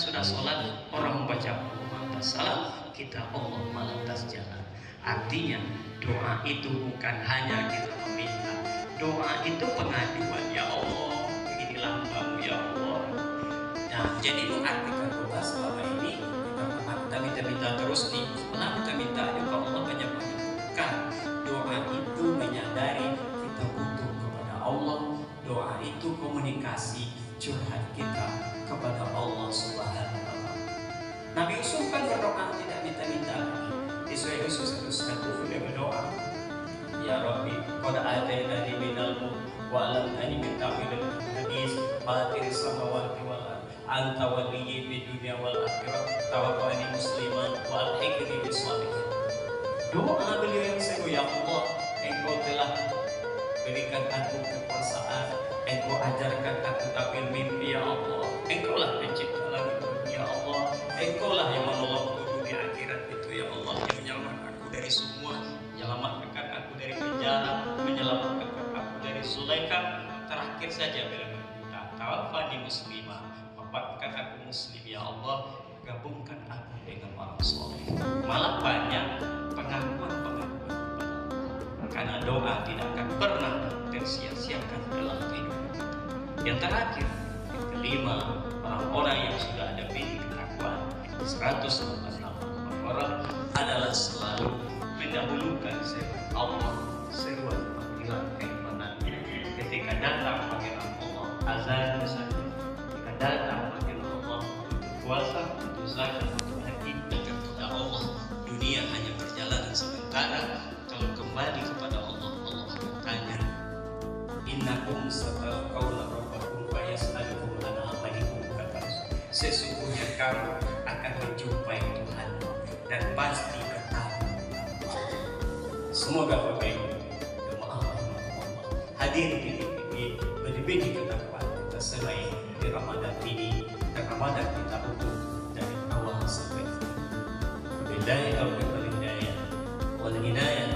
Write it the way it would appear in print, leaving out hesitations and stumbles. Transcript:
sudah sholat, orang membaca lantas salam, kita Allah lantas jalan. Artinya doa itu bukan hanya kita meminta, doa itu pengaduan. Ya Allah, inilah hambamu ya Allah. Nah, jadi mengartikan doa selama ini kita minta terus nih. Kenapa kita minta? Ya Allah banyak bukan. Doa itu menyadari kita butuh kepada Allah. Doa itu komunikasi curhat kita kepada Allah Subhanahu wa Ta'ala. Nabi Yusuf kan berdoa tidak minta-minta. Israel Yusuf satu dia berdoa, Ya Rabbi, qad ataitani minal mulk wa 'allamtani min ta'wil hadis fatir samawati wal ardh anta waliyyi fid dunya wal akhirah tawaffani musliman wa alhiqni bis shalihin. Doa beliau yang seru, ya Allah, Engkau telah berikan aku kekuasaan, Engkau ajarkan aku takwil mimpi ya Allah, Engkaulah pencipta langit ya Allah, Engkaulah yang menolongku dunia akhirat itu ya Allah, yang menyelamatkan aku dari semua, menyelamatkan aku dari penjara, menyelamatkan aku dari Zulaikha. Terakhir saja bila berminta, tawaffani muslimah, wafatkan aku muslim ya Allah, gabungkan aku dengan orang soleh. Malah banyak pengakuan karena doa tidak akan pernah tersia-siakan dalam kehidupan kita. Yang terakhir, yang kelima, orang-orang yang sudah ada bini ketakwaan 186 orang adalah selalu mendahulukan seruan Allah, seruan panggilan keimanan. Ketika datang panggilan Allah, azan saja. Ketika datang panggilan Allah untuk puasa, untuk zakat, untuk haji, kepada Allah, dunia hanya berjalan sementara. Kalau kembali kepada Allah, Allah bertanya, innakum satalqawna rabbakum fayas'alukum an a'malikum, kata Rasul. Sesungguhnya kamu akan menjumpai Tuhan dan pasti bertanya. Semoga Bapak Ibu jemaah hadir di bini ketakwaan kita selain di Ramadan ini, dan Ramadan kita butuh dari awal sampai akhir. Billahi taufiq wal hidayah wal hidayah